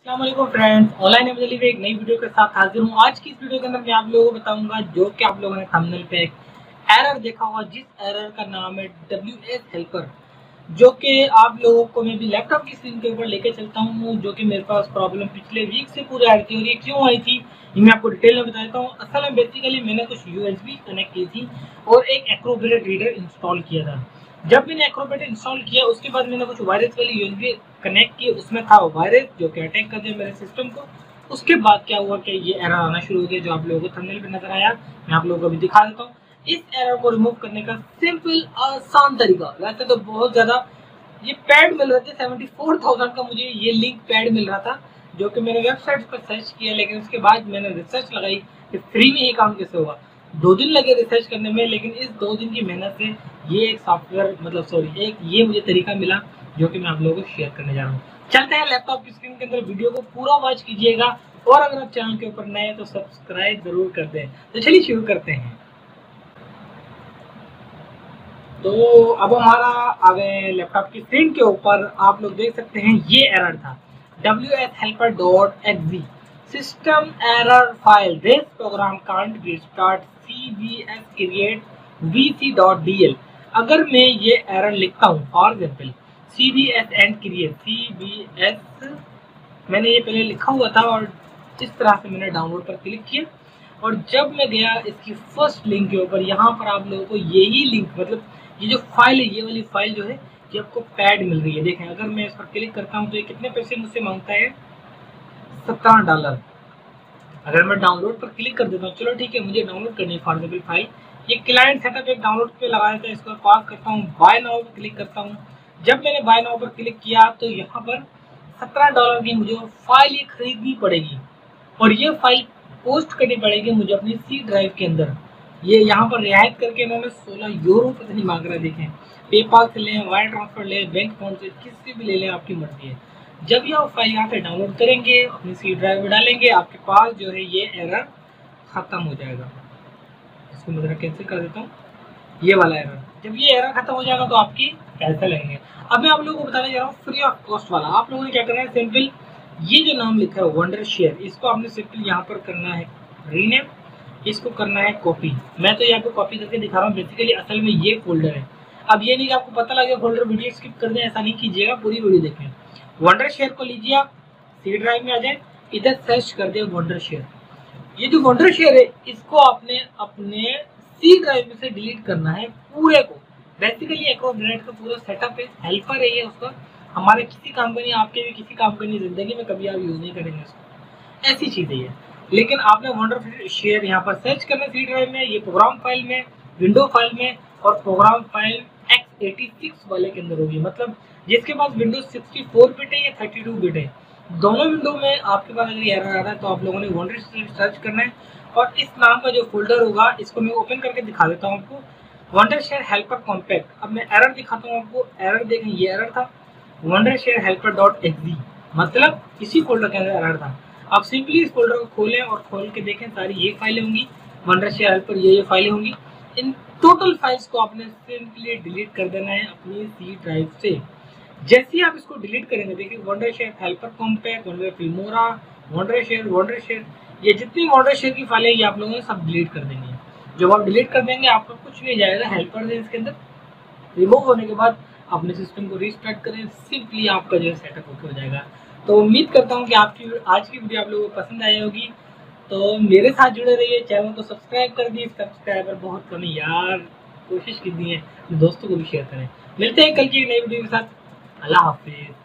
अस्सलाम वालेकुम friends, online MLE में एक नई वीडियो के साथ हाजिर हूँ। आज की इस वीडियो के अंदर मैं आप लोगों को बताऊंगा जो कि आप लोगों ने थंबनेल पे एक एरर देखा होगा, जिस एरर का नाम है WS हेल्पर, जो कि आप लोगों को मैं भी लैपटॉप की स्क्रीन के ऊपर लेके चलता हूँ। जो कि मेरे पास प्रॉब्लम पिछले वीक से पूरी आ रही थी और ये क्यों आई थी ये मैं आपको डिटेल में बता देता हूँ। असल में बेसिकली मैंने कुछ USB कनेक्ट की थी और एक एक्रोबेट रीडर इंस्टॉल किया था। जब मैंने एक्रोबेट इंस्टॉल किया उसके बाद मैंने कुछ वायरस वाली USB कनेक्ट की, उसमें था वायरस जो कि अटैक कर दिया मेरे सिस्टम को। उसके बाद क्या हुआ कि ये एरर आना शुरू हो गया जो आप लोगों को थंबनेल पे नजर आया। मैं आप लोगों को भी दिखा देता हूँ इस एरर को रिमूव करने का सिंपल आसान तरीका। वैसे तो बहुत ज्यादा ये पैड मिल रहे थे 74,000 का, मुझे ये लिंक पैड मिल रहा था जो कि मैंने वेबसाइट पर सर्च किया, लेकिन उसके बाद मैंने रिसर्च लगाई कि फ्री में ये काम कैसे होगा। 2 दिन लगे रिसर्च करने में, लेकिन इस 2 दिन की मेहनत से ये एक सॉफ्टवेयर एक ये मुझे तरीका मिला जो कि मैं आप लोगों को शेयर करने जा रहा हूँ। चलते हैं लैपटॉप की स्क्रीन के अंदर, वीडियो को पूरा वॉच कीजिएगा और अगर आप चैनल के ऊपर नए हैं तो सब्सक्राइब जरूर कर दें। तो चलिए शुरू करते हैं। तो अब हमारा आ गए लैपटॉप की स्क्रीन के ऊपर, आप लोग देख सकते हैं ये एरर था WSHelper.exe system error file, this program can't restart CBS create vc.dl। अगर मैं ये एरर लिखता हूँ for example CBS and create CBS, मैंने ये पहले लिखा हुआ था और इस तरह से मैंने डाउनलोड पर क्लिक किया और जब मैं गया इसकी फर्स्ट लिंक के ऊपर, यहाँ पर आप लोगों को यही लिंक मतलब ये जो फाइल है, ये वाली फाइल जो है ये आपको पैड मिल रही है। देखें अगर मैं इस पर क्लिक करता हूँ तो ये कितने पैसे मुझसे मांगता है, $17। अगर मैं डाउनलोड पर क्लिक कर देता हूँ, चलो ठीक है मुझे डाउनलोड करनी है फॉर एग्जाम्पल फाइल, ये क्लाइंट सेटअप एक डाउनलोड पे लगा देता है, इसको पास करता हूँ, बाय नाउ पर क्लिक करता हूँ। जब मैंने बाय नाउ पर क्लिक किया तो यहाँ पर $17 की मुझे फाइल ये खरीदनी पड़ेगी और ये फाइल पोस्ट करनी पड़ेगी मुझे अपनी C ड्राइव के अंदर। ये यहाँ पर रियायत करके इन्होंने €16 पता नहीं मांग रहा है। देखें पेपाल से लें, वायर ट्रांसफर लें, बैंक अकाउंट से किसी भी ले लें, आपकी मर्जी है। जब ये फाइल यहाँ से डाउनलोड करेंगे अपनी C ड्राइव में डालेंगे, आपके पास जो है ये एरर खत्म हो जाएगा। इसको मैं जरा कैंसिल कर देता हूँ, ये वाला एरर। जब ये एरर खत्म हो जाएगा तो आपकी पैसे लगेंगे। अब मैं आप लोगों को बताने जा रहा हूँ फ्री ऑफ कॉस्ट वाला। आप लोगों ने क्या करना है, सिंपल ये जो नाम लिखा है वंडर शेयर, इसको आपने सिंपल यहाँ पर करना है रीनेम, इसको करना है कॉपी। मैं तो यहाँ पे कॉपी करके दिखा रहा हूँ, बेसिकली असल में ये फोल्डर है। अब ये नहीं कि आपको पता लगे फोल्डर, वीडियो स्किप कर दें, ऐसा नहीं कीजिएगा, पूरी वीडियो देखें। वंडर शेयर को लीजिए, आप C ड्राइव में आ जाए, इधर सर्च कर दे वंडर शेयर। ये जो वंडर शेयर है इसको आपने अपने C ड्राइव में से डिलीट करना है पूरे को। बेसिकली एक्रोबेट का पूरा सेटअप है, हेल्पर है ये उसका, हमारे किसी काम का नहीं, आपके भी किसी काम का नहीं, जिंदगी में कभी आप यूज नहीं करेंगे इसको, ऐसी चीज है ये। लेकिन आपने वंडर शेयर यहाँ पर सर्च करना C ड्राइव में, ये प्रोग्राम फाइल में, विंडो फाइल में और प्रोग्राम फाइल x86 वाले के अंदर होगी। मतलब जिसके पास विंडोज 64 बिट है या 32 बिट है, दोनों विंडो में आपके पास अगर एरर आ रहा है तो आप लोगों ने वंडर शेयर सर्च करना है और इस नाम का जो फोल्डर होगा इसको मैं ओपन करके दिखा देता हूँ आपको, वंडर शेयर हेल्पर कॉम्पैक्ट। अब मैं एरर दिखाता हूँ आपको, एरर देखें ये एरर था वंडर शेयर हेल्पर.exe, मतलब इसी फोल्डर के अंदर एरर था। आप सिंपली इस फोल्डर को खोलें और खोल के देखें, सारी ये फाइलें होंगी, वंडर शेयर हेल्पर ये फाइलें होंगी। इन टोटल फाइल्स को आपने सिंपली डिलीट कर देना है अपनी C ड्राइव से। जैसे ही आप इसको डिलीट करेंगे, देखिए Wondershare helper compact, wonder Filmora, Wondershare, ये जितनी वंडर शेयर की फाइलें ये आप लोगों ने सब डिलीट कर देंगे। जब आप डिलीट कर देंगे आपको कुछ नहीं जाएगा, हेल्पर से इसके अंदर रिमूव होने के बाद अपने सिस्टम को रीस्टार्ट करें, सिंपली आपका जो है सेटअप ओके हो जाएगा। तो उम्मीद करता हूँ कि आपकी आज की वीडियो आप लोगों को पसंद आई होगी। तो मेरे साथ जुड़े रहिए, चैनल को सब्सक्राइब कर दिए, सब्सक्राइबर बहुत कम है यार, कोशिश कीजिए दोस्तों को भी शेयर करें। मिलते हैं कल की नई वीडियो के साथ, अल्लाह हाफिज।